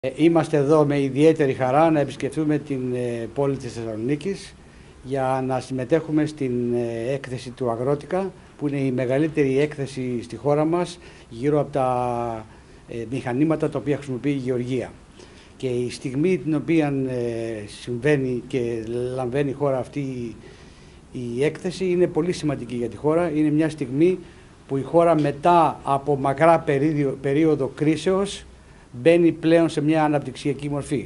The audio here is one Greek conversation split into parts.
Είμαστε εδώ με ιδιαίτερη χαρά να επισκεφθούμε την πόλη της Θεσσαλονίκης για να συμμετέχουμε στην έκθεση του Αγρότικα, που είναι η μεγαλύτερη έκθεση στη χώρα μας γύρω από τα μηχανήματα τα οποία χρησιμοποιεί η Γεωργία. Και η στιγμή την οποία συμβαίνει και λαμβάνει η χώρα αυτή η έκθεση είναι πολύ σημαντική για τη χώρα. Είναι μια στιγμή που η χώρα μετά από μακρά περίοδο κρίσεως μπαίνει πλέον σε μια αναπτυξιακή μορφή,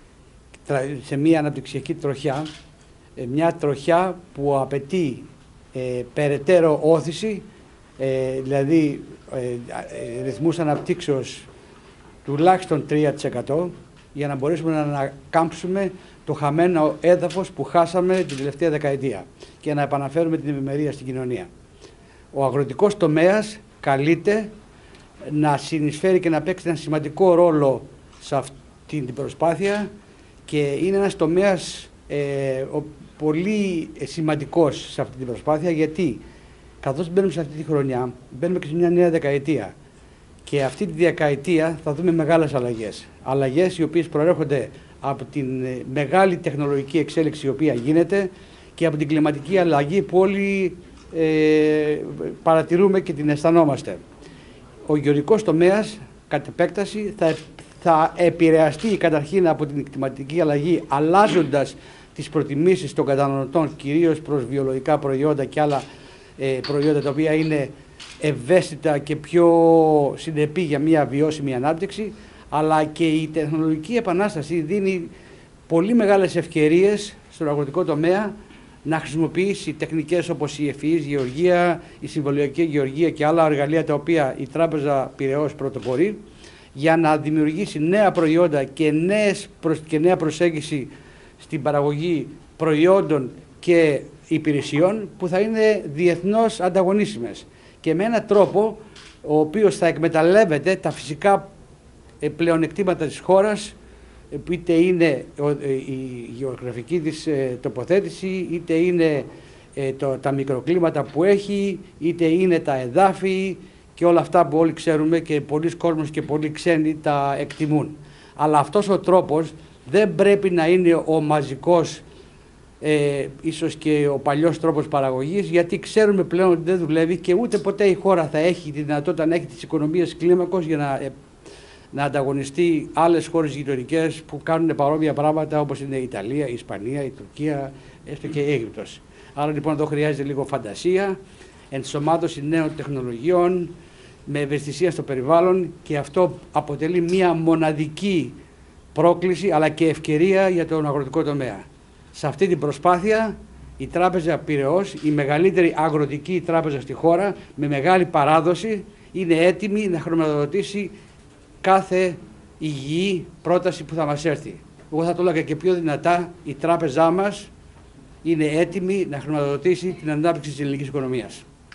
σε μια αναπτυξιακή τροχιά, μια τροχιά που απαιτεί περαιτέρω όθηση, δηλαδή ρυθμούς αναπτύξεως τουλάχιστον 3% για να μπορέσουμε να ανακάμψουμε το χαμένο έδαφος που χάσαμε την τελευταία δεκαετία και να επαναφέρουμε την ευημερία στην κοινωνία. Ο αγροτικός τομέας καλείται να συνεισφέρει και να παίξει ένα σημαντικό ρόλο σε αυτή την προσπάθεια και είναι ένας τομέας πολύ σημαντικός σε αυτή την προσπάθεια, γιατί καθώς μπαίνουμε σε αυτή τη χρονιά, μπαίνουμε και σε μια νέα δεκαετία και αυτή τη δεκαετία θα δούμε μεγάλες αλλαγές. Αλλαγές οι οποίες προέρχονται από την μεγάλη τεχνολογική εξέλιξη η οποία γίνεται και από την κλιματική αλλαγή που όλοι παρατηρούμε και την αισθανόμαστε. Ο γεωργικός τομέας, κατ' επέκταση, θα επηρεαστεί καταρχήν από την κλιματική αλλαγή, αλλάζοντας τις προτιμήσεις των καταναλωτών, κυρίως προς βιολογικά προϊόντα και άλλα προϊόντα τα οποία είναι ευαίσθητα και πιο συνεπή για μια βιώσιμη ανάπτυξη, αλλά και η τεχνολογική επανάσταση δίνει πολύ μεγάλες ευκαιρίες στον αγροτικό τομέα να χρησιμοποιήσει τεχνικές όπως η ευφυής γεωργία, η συμβολιακή γεωργία και άλλα εργαλεία τα οποία η Τράπεζα Πειραιώς πρωτοπορεί, για να δημιουργήσει νέα προϊόντα και νέα προσέγγιση στην παραγωγή προϊόντων και υπηρεσιών που θα είναι διεθνώς ανταγωνίσιμες και με έναν τρόπο ο οποίος θα εκμεταλλεύεται τα φυσικά πλεονεκτήματα της χώρας, είτε είναι η γεωγραφική της τοποθέτηση, είτε είναι τα μικροκλίματα που έχει, είτε είναι τα εδάφη και όλα αυτά που όλοι ξέρουμε και πολλοί κόσμος και πολλοί ξένοι τα εκτιμούν. Αλλά αυτός ο τρόπος δεν πρέπει να είναι ο μαζικός, ίσως και ο παλιός τρόπος παραγωγής, γιατί ξέρουμε πλέον ότι δεν δουλεύει και ούτε ποτέ η χώρα θα έχει τη δυνατότητα να έχει τις οικονομίες κλίμακος για να ανταγωνιστεί άλλες χώρες γειτονικές που κάνουν παρόμοια πράγματα, όπως είναι η Ιταλία, η Ισπανία, η Τουρκία, έστω και η Αίγυπτος. Άρα λοιπόν εδώ χρειάζεται λίγο φαντασία, ενσωμάτωση νέων τεχνολογιών, με ευαισθησία στο περιβάλλον, και αυτό αποτελεί μια μοναδική πρόκληση αλλά και ευκαιρία για τον αγροτικό τομέα. Σε αυτή την προσπάθεια η Τράπεζα Πειραιώς, η μεγαλύτερη αγροτική τράπεζα στη χώρα, με μεγάλη παράδοση, είναι έτοιμη να χρηματοδοτήσει κάθε υγιή πρόταση που θα μας έρθει. Εγώ θα το έλεγα και πιο δυνατά, η τράπεζά μας είναι έτοιμη να χρηματοδοτήσει την ανάπτυξη της ελληνικής οικονομίας.